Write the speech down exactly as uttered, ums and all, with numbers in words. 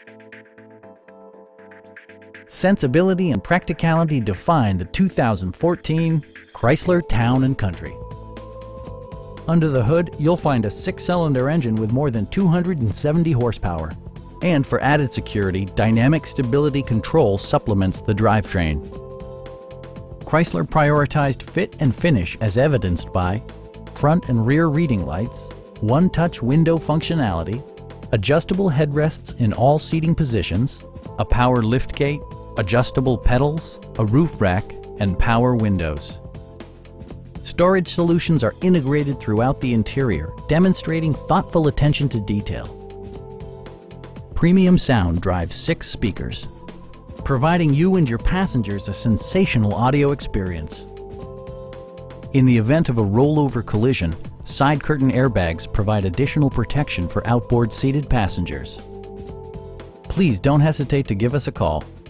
Sensibility and practicality define the two thousand fourteen Chrysler Town Country. Under the hood, you'll find a six-cylinder engine with more than two hundred seventy horsepower. And for added security, dynamic stability control supplements the drivetrain. Chrysler prioritized fit and finish as evidenced by front and rear reading lights, one-touch window functionality, adjustable headrests in all seating positions, a power liftgate, adjustable pedals, a roof rack, and power windows. Storage solutions are integrated throughout the interior, demonstrating thoughtful attention to detail. Premium sound drives six speakers, providing you and your passengers a sensational audio experience. In the event of a rollover collision, side curtain airbags provide additional protection for outboard seated passengers. Please don't hesitate to give us a call.